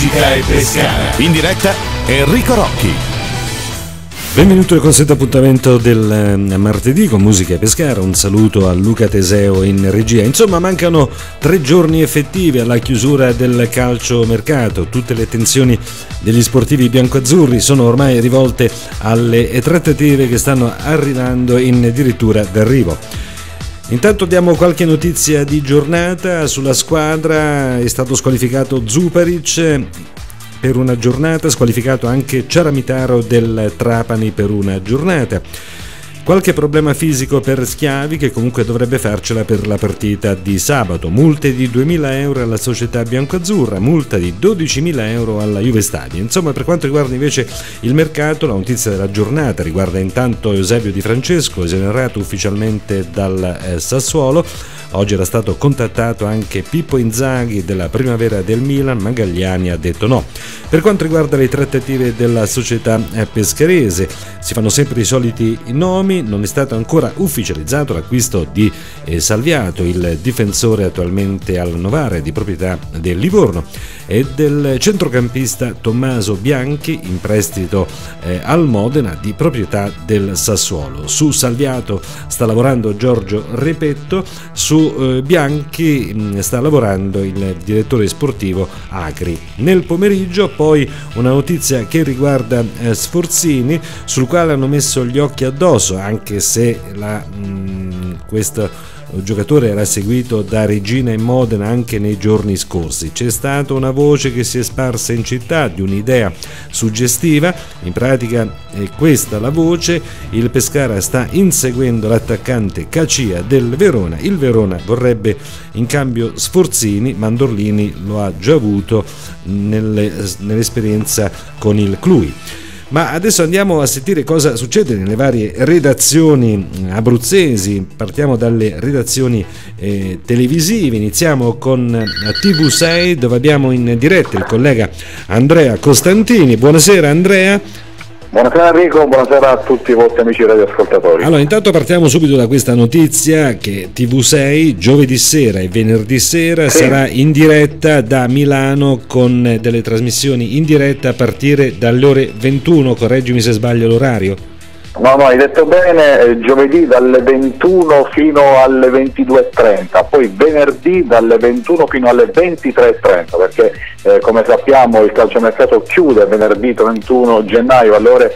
Musica e Pescara. In diretta Enrico Rocchi. Benvenuto al consueto appuntamento del martedì con Musica e Pescara. Un saluto a Luca Teseo in regia. Insomma, mancano 3 giorni effettivi alla chiusura del calciomercato. Tutte le attenzioni degli sportivi biancoazzurri sono ormai rivolte alle trattative che stanno arrivando in addirittura d'arrivo. Intanto diamo qualche notizia di giornata sulla squadra. È stato squalificato Zuparic per una giornata, squalificato anche Ciaramitaro del Trapani per una giornata. Qualche problema fisico per Schiavi, che comunque dovrebbe farcela per la partita di sabato. Multe di 2.000 euro alla società biancoazzurra, multa di 12.000 euro alla Juve Stabia. Insomma, per quanto riguarda invece il mercato, la notizia della giornata riguarda intanto Eusebio Di Francesco, esonerato ufficialmente dal Sassuolo. Oggi era stato contattato anche Pippo Inzaghi della Primavera del Milan, ma Galliani ha detto no. Per quanto riguarda le trattative della società pescarese, si fanno sempre i soliti nomi. Non è stato ancora ufficializzato l'acquisto di Salviato, il difensore attualmente al Novara, di proprietà del Livorno, e del centrocampista Tommaso Bianchi, in prestito al Modena, di proprietà del Sassuolo. Su Salviato sta lavorando Giorgio Repetto, su Bianchi sta lavorando il direttore sportivo Acri. Nel pomeriggio poi una notizia che riguarda Sforzini, sul quale hanno messo gli occhi addosso, anche se questo giocatore era seguito da Regina e Modena anche nei giorni scorsi. C'è stata una voce che si è sparsa in città di un'idea suggestiva. In pratica è questa la voce: il Pescara sta inseguendo l'attaccante Cacia del Verona. Il Verona vorrebbe in cambio Sforzini, Mandorlini lo ha già avuto nell'esperienza con il Cluj. Ma adesso andiamo a sentire cosa succede nelle varie redazioni abruzzesi. Partiamo dalle redazioni televisive. Iniziamo con TV6, dove abbiamo in diretta il collega Andrea Costantini. Buonasera Andrea. Buonasera Enrico, buonasera a tutti i vostri amici radioascoltatori. Allora, intanto partiamo subito da questa notizia che TV6 giovedì sera e venerdì sera sarà in diretta da Milano, con delle trasmissioni in diretta a partire dalle ore 21, correggimi se sbaglio l'orario. No, hai detto bene, giovedì dalle 21 fino alle 22.30, poi venerdì dalle 21 fino alle 23.30, perché come sappiamo il calciomercato chiude venerdì 31 gennaio alle ore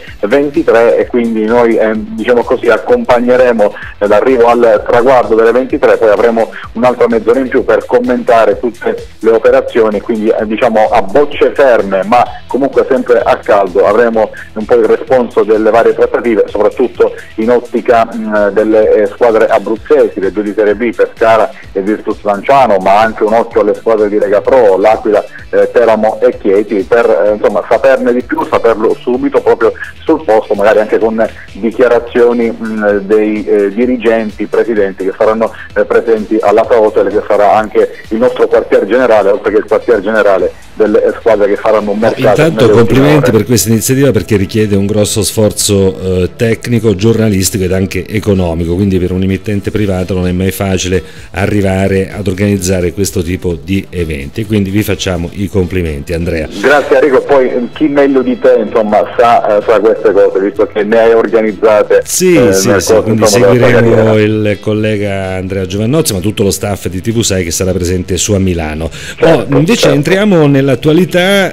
23 e quindi noi diciamo così accompagneremo l'arrivo al traguardo delle 23, poi avremo un'altra mezz'ora in più per commentare tutte le operazioni, quindi diciamo a bocce ferme ma comunque sempre a caldo avremo un po' il responso delle varie trattative, soprattutto in ottica delle squadre abruzzesi, le 2 di Serie B, Pescara e Virtus Lanciano, ma anche un occhio alle squadre di Lega Pro, L'Aquila, Teramo e Chieti, per insomma saperne di più, saperlo subito proprio sul posto, magari anche con dichiarazioni dei dirigenti, presidenti che saranno presenti all'Asa Hotel, che sarà anche il nostro quartier generale, oltre che il quartier generale delle squadre che faranno un mercato. Intanto complimenti per questa iniziativa, perché richiede un grosso sforzo tecnico, giornalistico ed anche economico, quindi per un emittente privato non è mai facile arrivare ad organizzare questo tipo di eventi, quindi vi facciamo i complimenti Andrea. Grazie Enrico, poi chi meglio di te insomma sa queste cose, visto che ne hai organizzate. Sì, quindi seguiremo il collega Andrea Giovannozzi, ma tutto lo staff di TV6 che sarà presente su a Milano. Invece entriamo nell'attualità.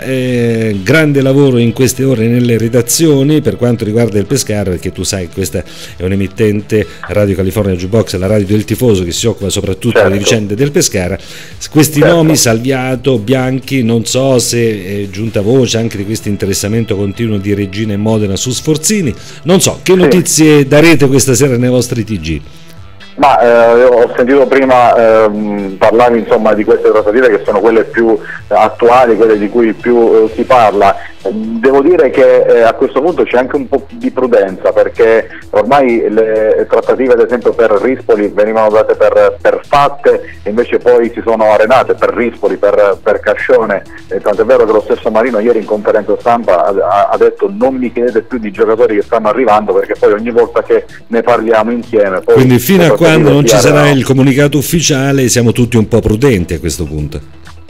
Grande lavoro in queste ore nelle redazioni per quanto riguarda il Pescara, perché tu sai questa è un'emittente, Radio California Jukebox, la radio del tifoso, che si occupa soprattutto delle vicende del Pescara. Questi nomi, Salviato, Bianchi, non so se è giunta voce anche di questo interessamento continuo di Regina e Modena su Sforzini, non so che notizie darete questa sera nei vostri TG. Ma ho sentito prima parlare insomma di queste trattative che sono quelle più attuali, quelle di cui più si parla. Devo dire che a questo punto c'è anche un po' di prudenza, perché ormai le trattative ad esempio per Rispoli venivano date per fatte e invece poi si sono arenate per Rispoli, per Cascione, tant'è vero che lo stesso Marino ieri in conferenza stampa ha detto: non mi chiedete più di giocatori che stanno arrivando, perché poi ogni volta che ne parliamo insieme poi, quindi fino a quando non ci sarà il comunicato ufficiale siamo tutti un po' prudenti a questo punto.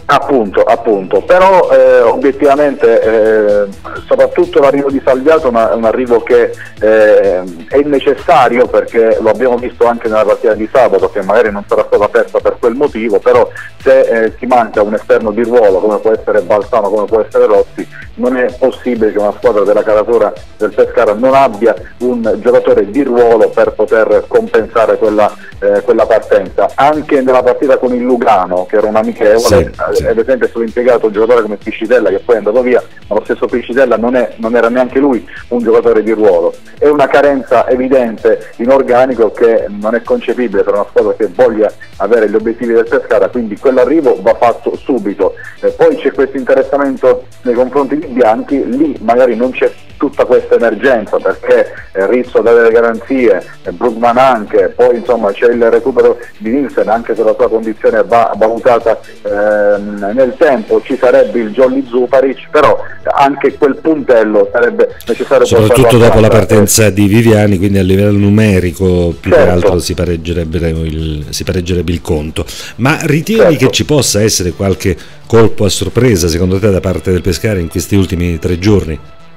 Appunto, però obiettivamente soprattutto l'arrivo di Salviato è un arrivo che è necessario, perché lo abbiamo visto anche nella partita di sabato, che magari non sarà stata persa per quel motivo, però se ti manca un esterno di ruolo come può essere Balsano, come può essere Rossi, non è possibile che una squadra della caratura del Pescara non abbia un giocatore di ruolo per poter compensare quella partenza. Anche nella partita con il Lugano, che era un amichevole, sì. ad esempio è stato impiegato un giocatore come Piscitella, che poi è andato via, ma lo stesso Piscitella non era neanche lui un giocatore di ruolo. È una carenza evidente in organico che non è concepibile per una squadra che voglia avere gli obiettivi del Pescara, quindi quell'arrivo va fatto subito. Poi c'è questo interessamento nei confronti di Bianchi, lì magari non c'è tutta questa emergenza, perché Rizzo dà delle garanzie, Brugman anche, poi insomma c'è il recupero di Nielsen, anche se la sua condizione va valutata nel tempo, ci sarebbe il Jolly Zuparic, però anche quel puntello sarebbe necessario, soprattutto dopo la partenza di Viviani, quindi a livello numerico più che altro si pareggerebbe il conto. Ma ritieni che ci possa essere qualche colpo a sorpresa secondo te da parte del Pescara in questi ultimi 3 giorni?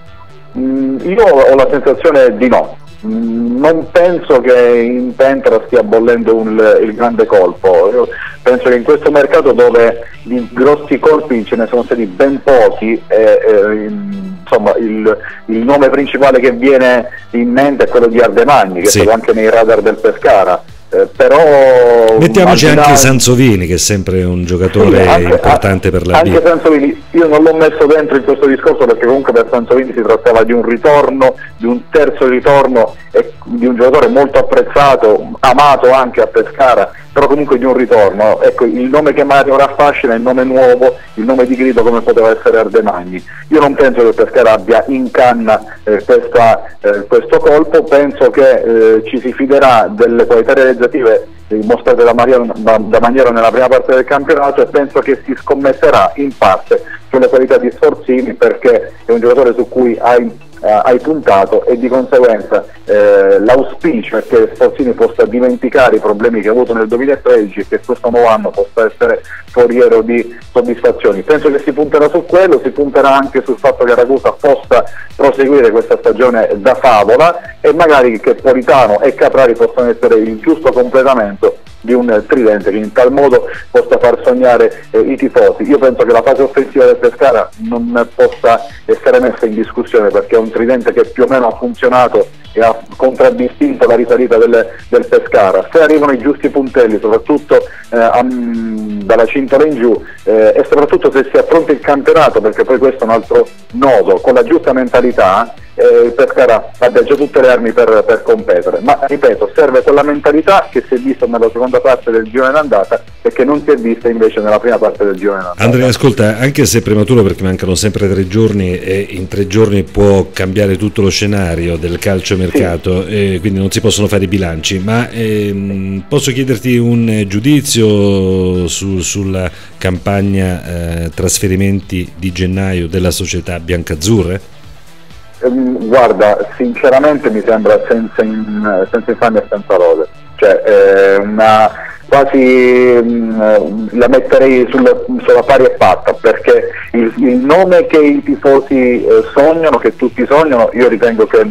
Io ho la sensazione di no. Non penso che in Pentra stia bollendo il grande colpo. Io penso che in questo mercato, dove di grossi colpi ce ne sono stati ben pochi, insomma il nome principale che viene in mente è quello di Ardemagni, che è stato anche nei radar del Pescara. Però mettiamoci anche Sansovini, che è sempre un giocatore importante per la via. Anche Sansovini io non l'ho messo dentro in questo discorso, perché comunque per Sansovini si trattava di un ritorno, di un terzo ritorno, e di un giocatore molto apprezzato, amato anche a Pescara, però comunque di un ritorno. Ecco, il nome che magari ora affascina è il nome nuovo, il nome di grido come poteva essere Ardemagni. Io non penso che Pescara abbia in canna questo colpo, penso che ci si fiderà delle qualità realizzative mostrate da Maniero nella prima parte del campionato, e penso che si scommetterà in parte sulle qualità di Sforzini, perché è un giocatore su cui hai puntato, e di conseguenza l'auspicio è che Sforzini possa dimenticare i problemi che ha avuto nel 2013 e che questo nuovo anno possa essere foriero di soddisfazioni. Penso che si punterà su quello, si punterà anche sul fatto che Ragusa possa proseguire questa stagione da favola, e magari che Politano e Caprari possano essere il giusto completamento di un tridente che in tal modo possa far sognare i tifosi. Io penso che la fase offensiva del Pescara non possa essere messa in discussione, perché è un tridente che più o meno ha funzionato e ha contraddistinto la risalita del Pescara. Se arrivano i giusti puntelli, soprattutto dalla cintola in giù, e soprattutto se si affronta il campionato, perché poi questo è un altro nodo, con la giusta mentalità, il Pescara abbia già tutte le armi per competere. Ma ripeto, serve quella mentalità che si è vista nella seconda parte del girone d'andata e che non si è vista invece nella prima parte del girone d'andata. Andrea, ascolta, anche se è prematuro perché mancano sempre 3 giorni e in 3 giorni può cambiare tutto lo scenario del calciomercato, quindi non si possono fare i bilanci, ma posso chiederti un giudizio sulla campagna trasferimenti di gennaio della società biancazzurre? Guarda, sinceramente mi sembra senza infamia e senza lode, cioè quasi la metterei sulla pari e patta, perché il nome che i tifosi sognano, che tutti sognano, io ritengo che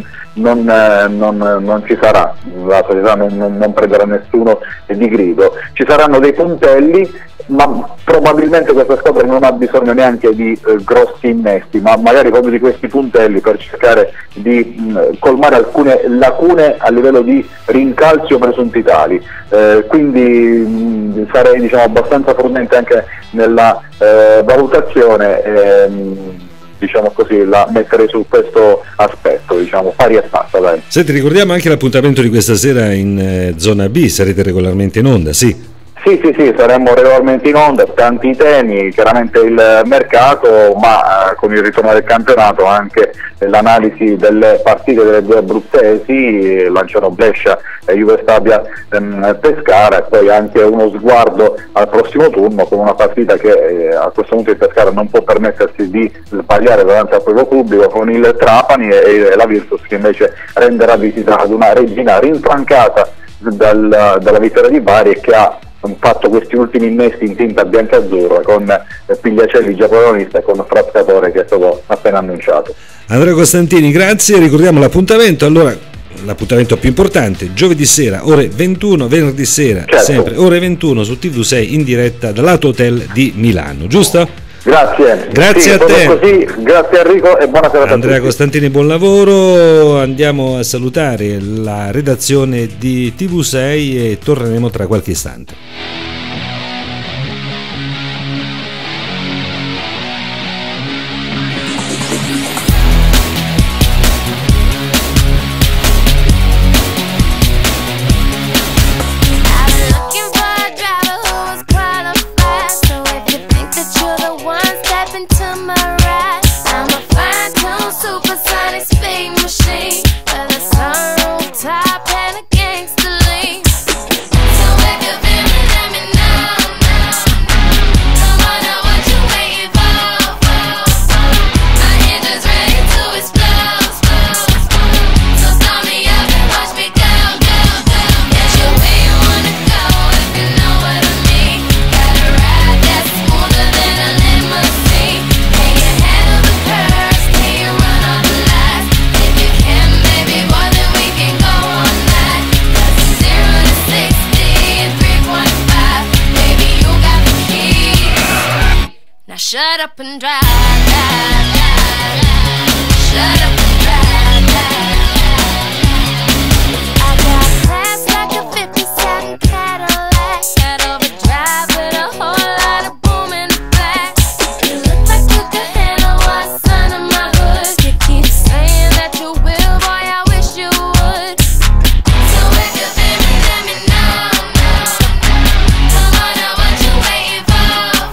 non ci sarà. La società non prenderà nessuno di grido, ci saranno dei puntelli, ma probabilmente questa squadra non ha bisogno neanche di grossi innesti, ma magari proprio di questi puntelli per cercare di colmare alcune lacune a livello di rincalzi o presunti tali. Quindi sarei abbastanza prudente anche nella valutazione, diciamo così, la mettere su questo aspetto, pari e passa, dai. Senti, ricordiamo anche l'appuntamento di questa sera in zona B, sarete regolarmente in onda, sì? Sì, saremmo regolarmente in onda, tanti temi, chiaramente il mercato, ma con il ritorno del campionato anche l'analisi delle partite delle due abruzzesi, Lanciano Brescia e Juve Stabia Pescara, e poi anche uno sguardo al prossimo turno con una partita che a questo punto il Pescara non può permettersi di sbagliare davanti al proprio pubblico, con il Trapani e la Virtus che invece renderà visita ad una Regina rinfrancata dalla vittoria di Bari e che ha fatto questi ultimi innesti in tinta bianca-azzurra con Pigliacelli già protagonista e con Frappatore che è stato appena annunciato. Andrea Costantini, grazie, ricordiamo l'appuntamento. Allora, l'appuntamento più importante, giovedì sera ore 21, venerdì sera sempre ore 21 su TV6 in diretta dall'Auto Hotel di Milano, giusto? Grazie a te. Così, grazie Enrico e buona serata a tutti. Andrea Costantini, buon lavoro. Andiamo a salutare la redazione di TV6 e torneremo tra qualche istante. Shut up and drive, drive, drive, drive. Shut up and drive, drive, drive. I got class like a 57 Cadillac, that overdrive with a whole lot of boom in the back. You look like you could handle what's under my hood. You keep saying that you will, boy, I wish you would. So if you're feeling, let me know, come on now, what you waiting for?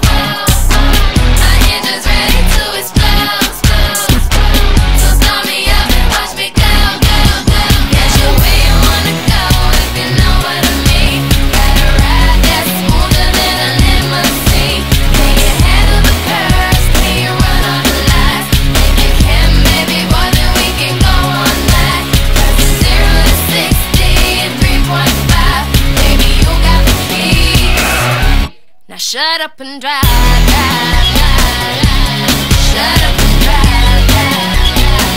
Shut up and drive, drive, drive, drive. Shut up and drive, drive,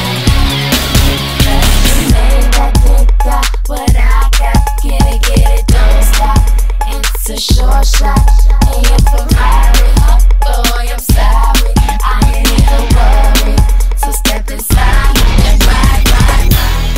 drive, drive. That got what I got. Get it, don't stop. It's a short shot. And you're from Harry. Boy, I'm sorry. I ain't even worried. So step inside and ride, ride,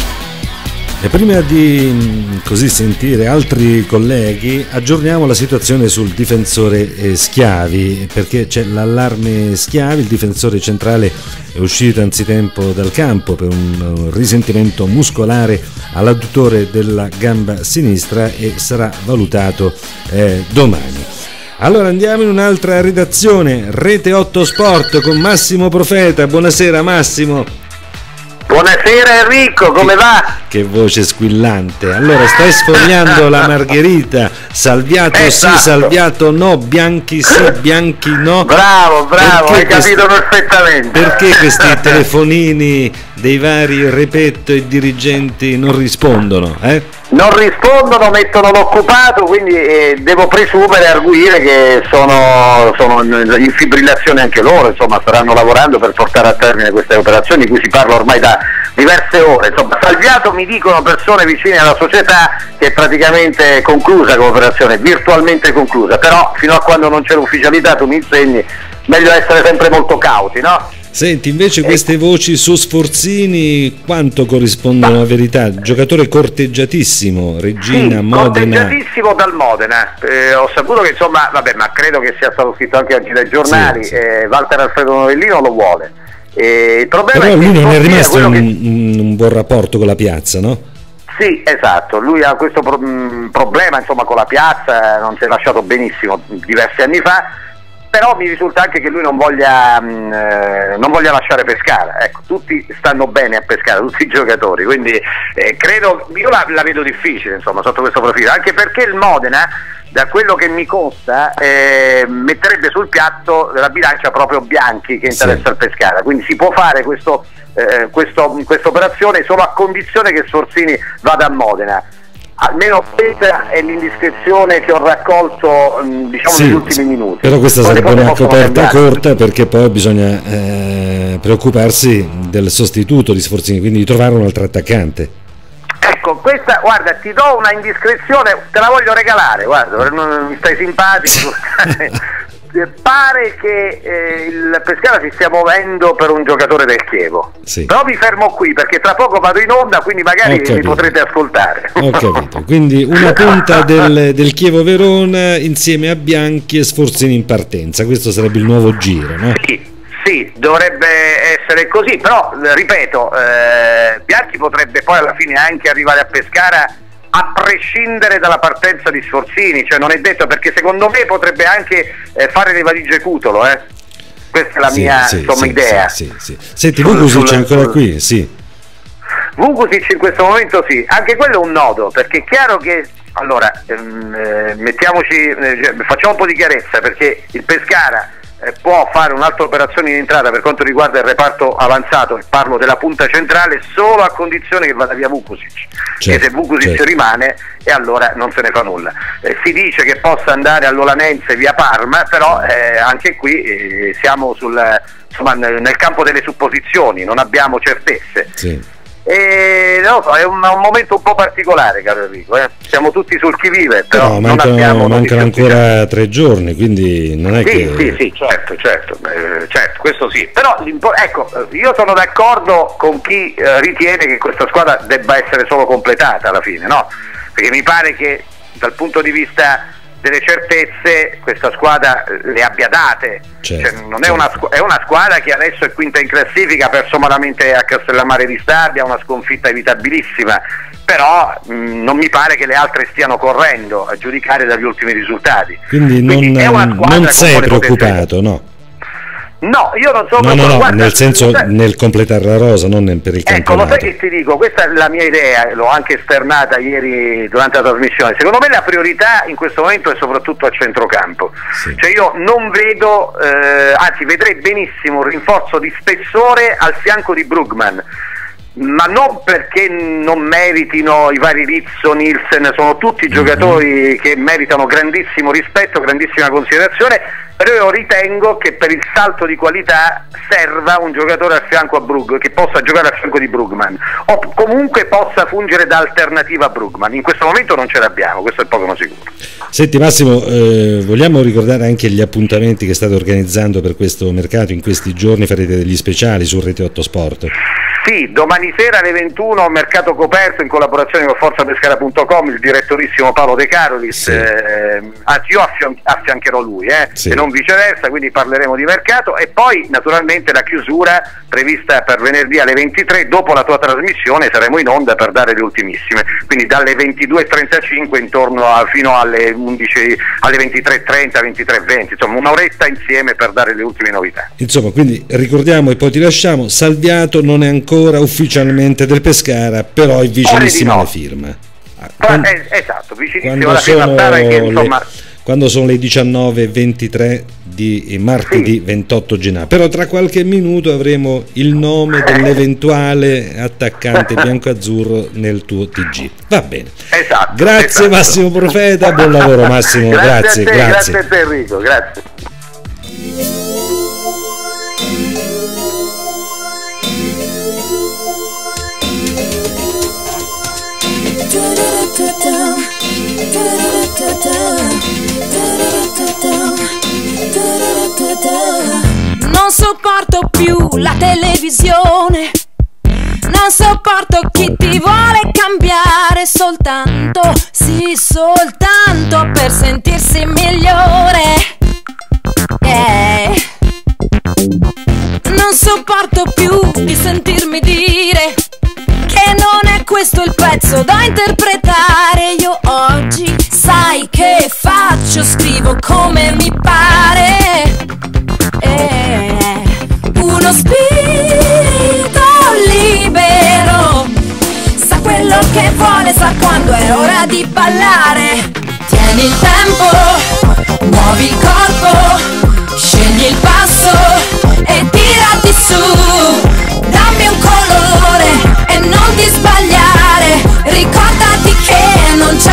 ride. E prima di così sentire altri colleghi, aggiorniamo la situazione sul difensore Schiavi, perché c'è l'allarme Schiavi. Il difensore centrale è uscito anzitempo dal campo per un risentimento muscolare all'adduttore della gamba sinistra e sarà valutato domani. Allora andiamo in un'altra redazione, Rete 8 Sport con Massimo Profeta. Buonasera Massimo. Buonasera Enrico, come va? Che voce squillante. Allora, stai sfogliando la Margherita. Salviato esatto. Sì, Salviato no, Bianchi sì, Bianchi no. Bravo, hai capito perfettamente. Perché questi telefonini dei vari Repetto e dirigenti non rispondono? Non rispondono, mettono l'occupato, quindi devo presumere e arguire che sono in fibrillazione anche loro, insomma staranno lavorando per portare a termine queste operazioni di cui si parla ormai da diverse ore. Insomma, Salviato, mi dicono persone vicine alla società, che è praticamente conclusa come operazione, virtualmente conclusa, però fino a quando non c'è l'ufficialità, tu mi insegni, meglio essere sempre molto cauti, no? Senti, invece queste voci su Sforzini quanto corrispondono alla verità? Giocatore corteggiatissimo, Regina, sì, Modena. Corteggiatissimo dal Modena. Ho saputo che insomma, vabbè, ma credo che sia stato scritto anche oggi dai giornali, sì. Walter Alfredo Novellino lo vuole. Il problema però è che lui non è rimasto un buon rapporto con la piazza, no? Sì, esatto, lui ha questo problema insomma con la piazza, non si è lasciato benissimo diversi anni fa. Però mi risulta anche che lui non voglia lasciare Pescara. Ecco, tutti stanno bene a Pescara, tutti i giocatori, quindi credo, io la vedo difficile insomma sotto questo profilo, anche perché il Modena, da quello che mi consta, metterebbe sul piatto della bilancia proprio Bianchi, che interessa il Pescara, quindi si può fare questa operazione solo a condizione che Sforzini vada a Modena. almeno questa è l'indiscrezione che ho raccolto diciamo negli ultimi minuti. Però questa Poi sarebbe le cose una possono coperta cambiare. corta, perché poi bisogna preoccuparsi del sostituto di Sforzini, quindi di trovare un altro attaccante. Ecco, questa, guarda, ti do una indiscrezione, te la voglio regalare, guarda, non mi stai simpatico. Pare che il Pescara si stia muovendo per un giocatore del Chievo. Sì. Però mi fermo qui perché tra poco vado in onda, quindi magari mi potrete ascoltare. Ho capito, quindi una punta del Chievo Verona insieme a Bianchi e Sforzini in partenza, questo sarebbe il nuovo giro, no? Sì, dovrebbe essere così, però ripeto, Bianchi potrebbe poi alla fine anche arrivare a Pescara a prescindere dalla partenza di Sforzini, cioè non è detto, perché secondo me potrebbe anche fare le valigie Cutolo, questa è la mia idea. Sì. Senti, Vukusic è ancora qui? Sì. Vukusic in questo momento sì, anche quello è un nodo, perché è chiaro che, allora, facciamo un po' di chiarezza, perché il Pescara può fare un'altra operazione in entrata per quanto riguarda il reparto avanzato, e parlo della punta centrale, solo a condizione che vada via Vukusic, che se Vukusic rimane e allora non se ne fa nulla. Si dice che possa andare all'Olanense via Parma, però anche qui siamo nel campo delle supposizioni, non abbiamo certezze. Sì. Non lo so, è un momento un po' particolare, caro Enrico, siamo tutti sul chi vive, però mancano ancora 3 giorni, quindi non è sì, certo, questo sì, però ecco, io sono d'accordo con chi ritiene che questa squadra debba essere solo completata alla fine, no? Perché mi pare che dal punto di vista delle certezze questa squadra le abbia date, cioè, non è una squadra che adesso è quinta in classifica, ha perso malamente a Castellammare di Stabia, una sconfitta evitabilissima, però non mi pare che le altre stiano correndo, a giudicare dagli ultimi risultati. Quindi non sei preoccupato, no? No, io non sono guarda, nel senso nel completare la rosa, non per il campionato. Ecco, lo sai che ti dico, questa è la mia idea, l'ho anche esternata ieri durante la trasmissione. Secondo me la priorità in questo momento è soprattutto a centrocampo. Sì. Cioè io non vedo, anzi vedrei benissimo un rinforzo di spessore al fianco di Brugman, ma non perché non meritino i vari Rizzo, Nielsen, sono tutti giocatori che meritano grandissimo rispetto, grandissima considerazione, però io ritengo che per il salto di qualità serva un giocatore al fianco a Brugman, che possa giocare al fianco di Brugman o comunque possa fungere da alternativa a Brugman. In questo momento non ce l'abbiamo, questo è poco ma sicuro. Senti Massimo, vogliamo ricordare anche gli appuntamenti che state organizzando per questo mercato? In questi giorni farete degli speciali su Rete 8 Sport. Sì, domani sera alle 21 mercato coperto in collaborazione con forzapescara.com, il direttorissimo Paolo De Carolis, anzi io affiancherò lui, e non viceversa, quindi parleremo di mercato, e poi naturalmente la chiusura prevista per venerdì alle 23, dopo la tua trasmissione saremo in onda per dare le ultimissime, quindi dalle 22.35 fino alle 11, alle 23.30, 23.20, insomma un'oretta insieme per dare le ultime novità. Insomma, quindi ricordiamo e poi ti lasciamo, Salviato non è ancora ufficialmente del Pescara, però è vicinissimo alla firma. Esatto, vicinissimo alla firma, che insomma... Quando sono le 19.23 di martedì 28 gennaio, però tra qualche minuto avremo il nome dell'eventuale attaccante bianco-azzurro nel tuo TG. Va bene. Esatto. Grazie Massimo Profeta, buon lavoro Massimo. Grazie a te Enrico, grazie. Non sopporto più la televisione, non sopporto chi ti vuole cambiare soltanto, sì, soltanto per sentirsi migliore. Non sopporto più di sentirmi dire che non è questo il pezzo da interpretare. Io oggi sai che faccio, scrivo come mi pare. Uno spirito libero sa quello che vuole, sa quando è ora di ballare. Tieni il tempo, muovi il corpo, scegli il passo e tirati su. Dammi un colore e non ti sbagliare, ricordati che non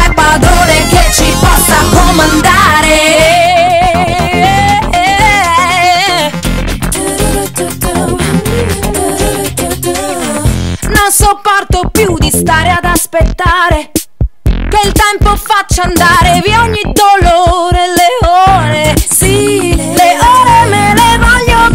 tempo faccia andare via ogni dolore, le ore, sì, le ore me le voglio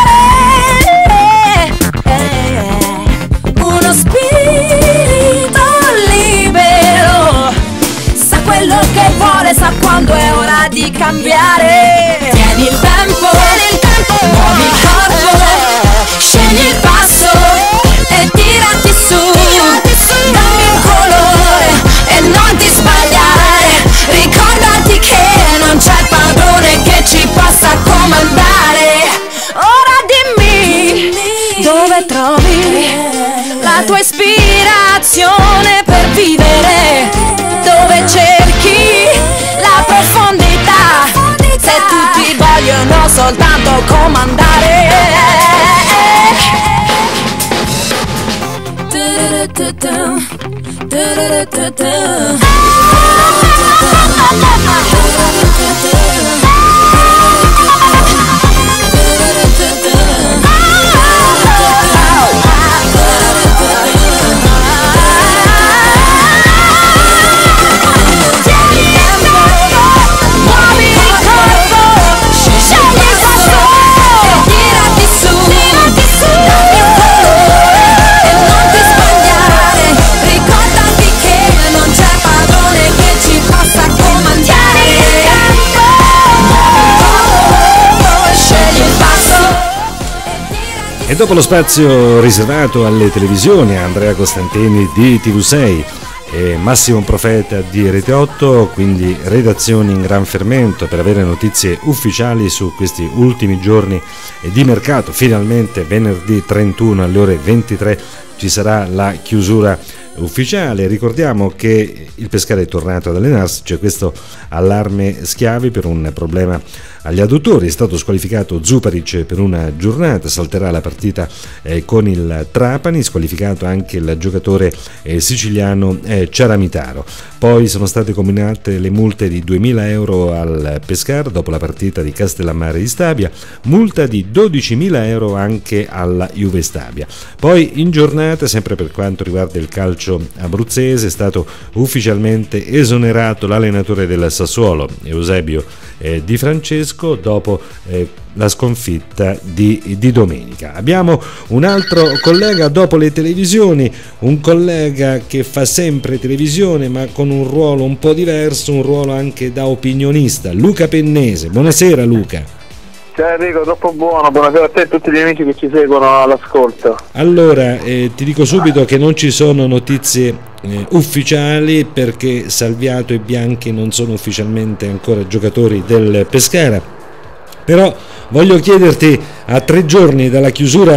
godere. Uno spirito libero, sa quello che vuole, sa quando è ora di cambiare. Tieni il tempo, muovi il corpo, scegli il passo e tirati su. Dammi un colore e non ti sbagliare. Ricordati che non c'è padrone che ci possa comandare. Ora dimmi dove trovi la tua ispirazione per vivere, dove cerchi la profondità, se tutti vogliono soltanto comandare. E dopo lo spazio riservato alle televisioni, Andrea Costantini di TV6 e Massimo Profeta di Rete 8, quindi redazioni in gran fermento per avere notizie ufficiali su questi ultimi giorni di mercato. Finalmente venerdì 31 alle ore 23 ci sarà la chiusura ufficiale. Ricordiamo che il Pescara è tornato ad allenarsi, c'è questo allarme schiavi per un problema agli adduttori. È stato squalificato Zuparic per una giornata, salterà la partita con il Trapani, squalificato anche il giocatore siciliano Ciaramitaro. Poi sono state combinate le multe di 2.000 euro al Pescara dopo la partita di Castellammare di Stabia, multa di 12.000 euro anche alla Juve Stabia. Poi in giornata, sempre per quanto riguarda il calcio abruzzese, è stato ufficialmente esonerato l'allenatore del Sassuolo, Eusebio Di Francesco, dopo la sconfitta di domenica. Abbiamo un altro collega dopo le televisioni, un collega che fa sempre televisione ma con un ruolo un po' diverso, un ruolo anche da opinionista, Luca Pennese. Buonasera Luca. Ciao Enrico, troppo buono, buonasera a te e a tutti gli amici che ci seguono all'ascolto. Allora, ti dico subito che non ci sono notizie ufficiali perché Salviato e Bianchi non sono ufficialmente ancora giocatori del Pescara, però voglio chiederti, a 3 giorni dalla chiusura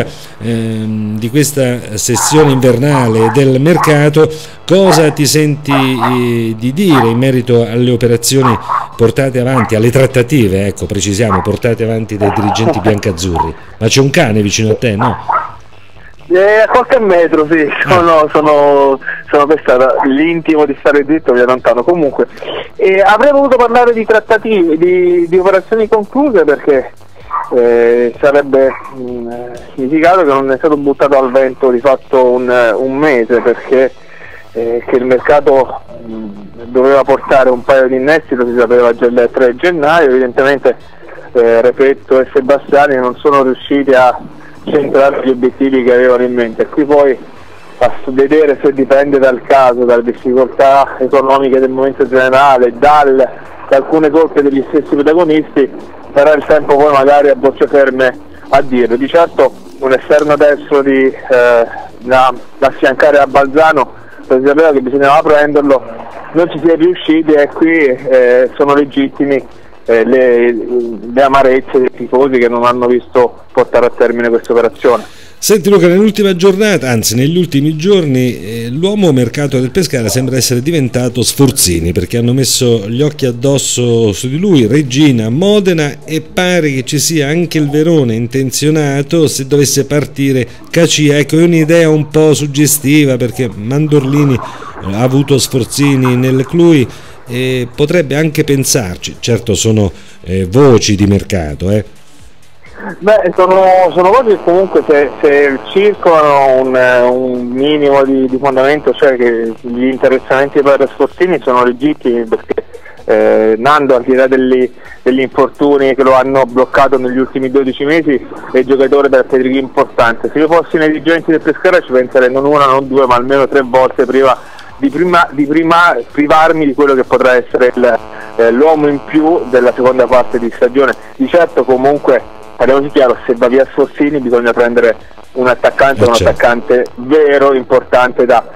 di questa sessione invernale del mercato, cosa ti senti di dire in merito alle operazioni portate avanti, alle trattative, ecco, precisiamo, portate avanti dai dirigenti biancazzurri? Ma c'è un cane vicino a te, no? A qualche metro, sì, sono per strada, l'intimo di stare dritto via lontano. Comunque, avrei voluto parlare di trattative, di operazioni concluse, perché sarebbe significato che non è stato buttato al vento di fatto un mese, perché che il mercato doveva portare un paio di innesti, lo si sapeva già il 3 gennaio. Evidentemente Repetto e Sebastiani non sono riusciti a centrare gli obiettivi che avevano in mente. Qui poi a vedere se dipende dal caso, dalle difficoltà economiche del momento generale, da alcune colpe degli stessi protagonisti, sarà il tempo poi magari a bocce ferme a dirlo. Di certo un esterno destro da affiancare a Balzano, lo si sapeva che bisognava prenderlo, non ci si è riusciti, e qui sono legittimi le amarezze dei tifosi che non hanno visto portare a termine questa operazione. Senti Luca, nell'ultima giornata, anzi negli ultimi giorni, l'uomo mercato del Pescara sembra essere diventato Sforzini, perché hanno messo gli occhi addosso su di lui Regina, Modena, e pare che ci sia anche il Verona intenzionato se dovesse partire Cacia. Ecco, è un'idea un po' suggestiva, perché Mandorlini ha avuto Sforzini nel Cluj e potrebbe anche pensarci. Certo sono voci di mercato, Beh, sono cose che comunque se circolano un minimo di fondamento, cioè che gli interessamenti per Sforzini sono legittimi, perché Nando, al di là degli infortuni che lo hanno bloccato negli ultimi 12 mesi, è giocatore da pedigree importante. Se io fossi nei dirigenti del Pescara ci penserei non una, non due, ma almeno 3 volte prima di privarmi di quello che potrà essere l'uomo in più della seconda parte di stagione. Di certo, comunque, parliamoci chiaro, se va via Sforzini bisogna prendere un attaccante vero, importante, da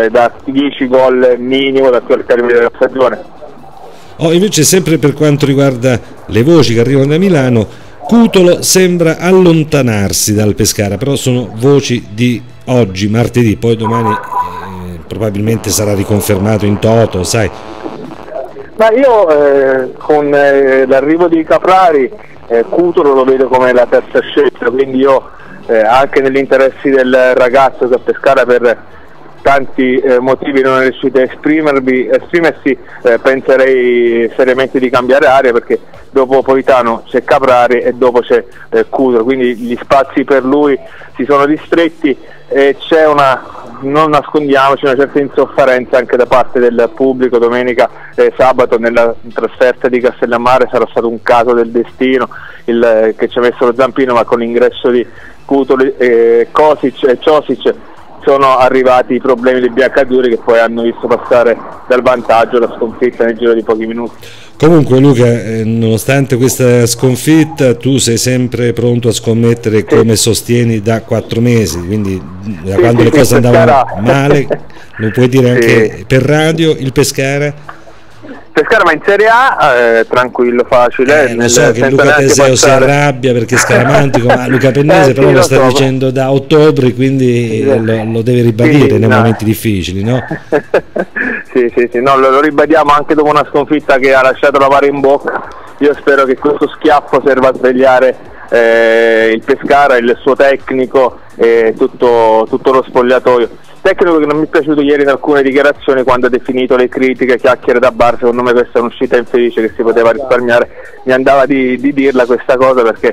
10 gol minimo da qui al termine della stagione. Invece, sempre per quanto riguarda le voci che arrivano da Milano, Cutolo sembra allontanarsi dal Pescara, però sono voci di oggi, martedì, poi domani probabilmente sarà riconfermato in toto, sai. Ma io con l'arrivo di Caprari, Cutolo lo vedo come la terza scelta, quindi io anche negli interessi del ragazzo che a Pescara per tanti motivi non è riuscito a esprimersi, penserei seriamente di cambiare area, perché dopo Politano c'è Caprari e dopo c'è Cutolo, quindi gli spazi per lui si sono ristretti e c'è non nascondiamoci, una certa insofferenza anche da parte del pubblico. Domenica sabato nella trasferta di Castellammare sarà stato un caso del destino che ci ha messo lo zampino, ma con l'ingresso di Cutolo, Kosic e Ciosic sono arrivati i problemi dei biancazzurri, che poi hanno visto passare dal vantaggio la sconfitta nel giro di pochi minuti. Comunque Luca, nonostante questa sconfitta, tu sei sempre pronto a scommettere, come sostieni da 4 mesi, quindi da quando le cose andavano male, lo puoi dire anche per radio, il Pescara va in Serie A, tranquillo, facile. Lo so che Luca Teseo si arrabbia perché è scaramantico, ma Luca Pennese però lo sta dicendo da ottobre, quindi lo deve ribadire nei momenti difficili, no? Sì, no, lo ribadiamo anche dopo una sconfitta che ha lasciato la vara in bocca. Io spero che questo schiaffo serva a svegliare il Pescara, il suo tecnico e tutto lo spogliatoio. Tecnico che non mi è piaciuto ieri in alcune dichiarazioni, quando ha definito le critiche chiacchiere da bar. Secondo me questa è un'uscita infelice che si poteva risparmiare. Mi andava di dirla questa cosa, perché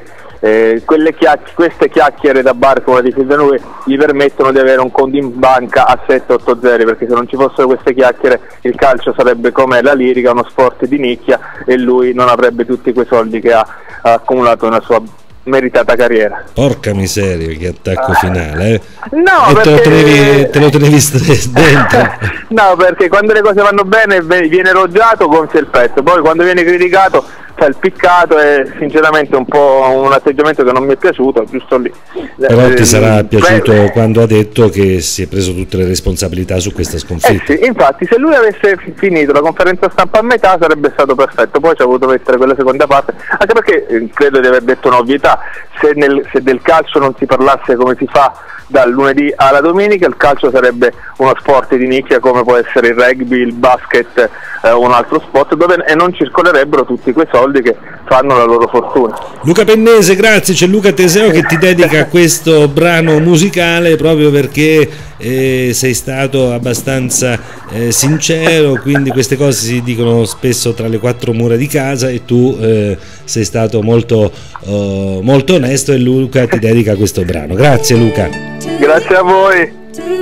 queste chiacchiere da bar, come la difesa lui, gli permettono di avere un conto in banca a 7-8 zeri, perché se non ci fossero queste chiacchiere il calcio sarebbe come la lirica, uno sport di nicchia, e lui non avrebbe tutti quei soldi che ha accumulato nella sua meritata carriera. Porca miseria, che attacco finale, No, e perché... te lo tenevi dentro. No, perché quando le cose vanno bene viene elogiato, gonfia il petto, poi quando viene criticato fa il piccato, e sinceramente un po' un atteggiamento che non mi è piaciuto, giusto lì. Però ti sarà piaciuto quando ha detto che si è preso tutte le responsabilità su questa sconfitta. Sì, infatti se lui avesse finito la conferenza stampa a metà sarebbe stato perfetto, poi ci ha voluto mettere quella seconda parte, anche perché credo di aver detto un'ovvietà. Se del calcio non si parlasse come si fa dal lunedì alla domenica, il calcio sarebbe uno sport di nicchia come può essere il rugby, il basket o un altro sport, e non circolerebbero tutti quei soldi che fanno la loro fortuna. Luca Pennese, grazie. C'è Luca Teseo che ti dedica questo brano musicale proprio perché sei stato abbastanza sincero, quindi queste cose si dicono spesso tra le 4 mura di casa, e tu sei stato molto onesto, e Luca ti dedica questo brano. Grazie Luca. Grazie a voi.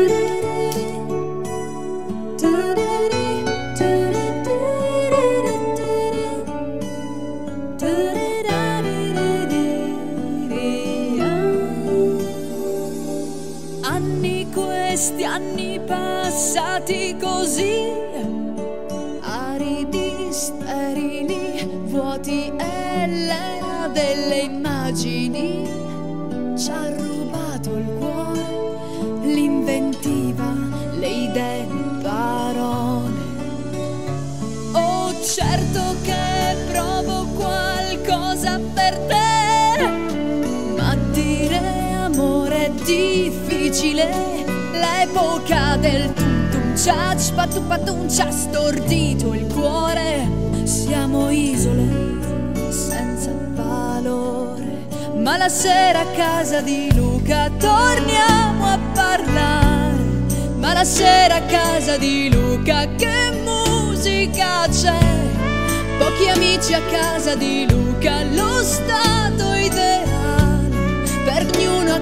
Questi anni passati così, aridi, sterili, vuoti, e l'era delle immagini ci ha rubato il cuore, l'inventiva, le idee, le parole. Oh, certo che provo qualcosa per te, ma dire amore è difficile. L'epoca del tum-tum ciac, patu-patum ci ha stordito il cuore. Siamo isole senza valore, ma la sera a casa di Luca torniamo a parlare. Ma la sera a casa di Luca che musica c'è, pochi amici a casa di Luca, lo stato ideale.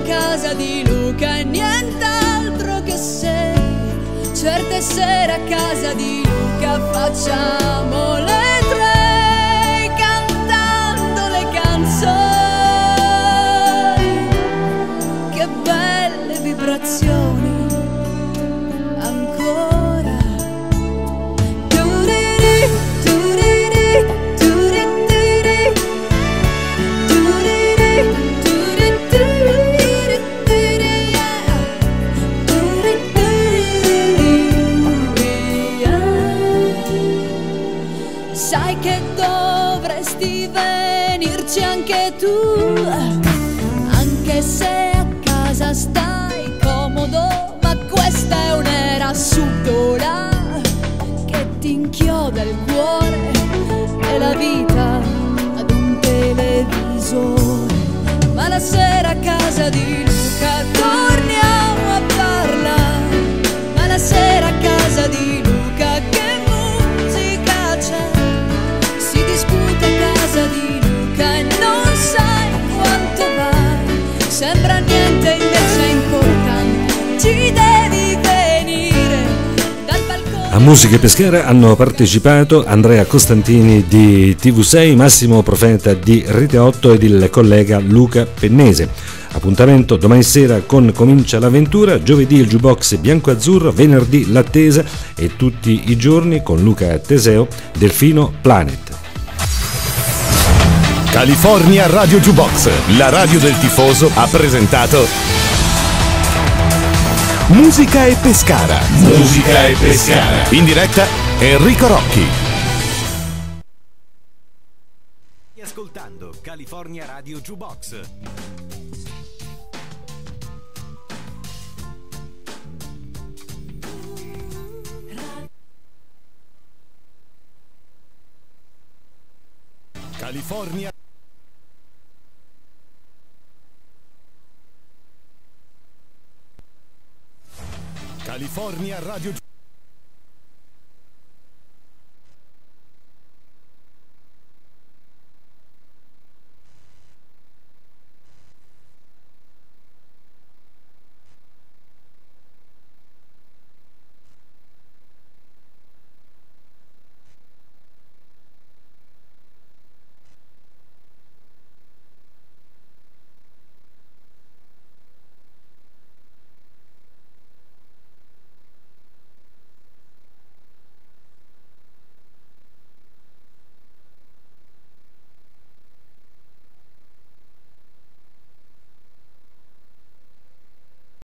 casa di Luca e nient'altro che sei. Certe sere a casa di Luca facciamo le tre cantando le canzoni. Che belle vibrazioni ancora. Turiri, turiri, turitiri, turiri, turitiri, yeah. Sai che dovresti venirci anche tu, anche se a casa stai comodo, ma questa è un'era subdola che ti inchioda il cuore e la vita ad un televisore. Ma la sera a casa di Luca torniamo a parlare, ma la sera a casa di Luca che musica c'è? Si discute a casa di Luca e non sai quanto vale, sembra niente invece è importante, ci devi venire dal balcone. A Musica Pescara hanno partecipato Andrea Costantini di TV6, Massimo Profeta di Rete 8 ed il collega Luca Pennese. Appuntamento domani sera con Comincia l'avventura, giovedì il jukebox bianco-azzurro, venerdì l'attesa e tutti i giorni con Luca Teseo, Delfino Planet. California Radio Jukebox, la radio del tifoso, ha presentato Musica e Pescara. Musica e Pescara. In diretta Enrico Rocchi. Ascoltando California Radio Jukebox. California. California Radio